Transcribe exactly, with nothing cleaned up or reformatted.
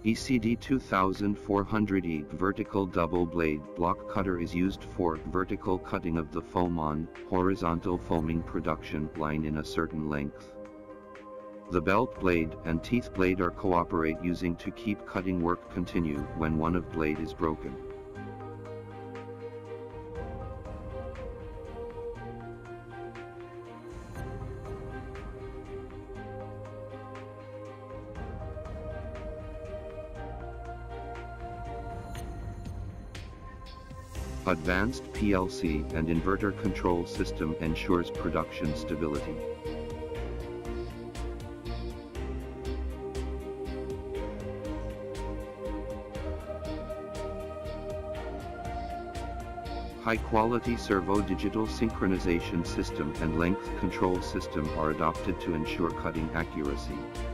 E C D twenty-four hundred E vertical double blade block cutter is used for vertical cutting of the foam on horizontal foaming production line in a certain length. The belt blade and teeth blade are cooperate using to keep cutting work continue when one of blade is broken. Advanced P L C and inverter control system ensures production stability. High-quality servo digital synchronization system and length control system are adopted to ensure cutting accuracy.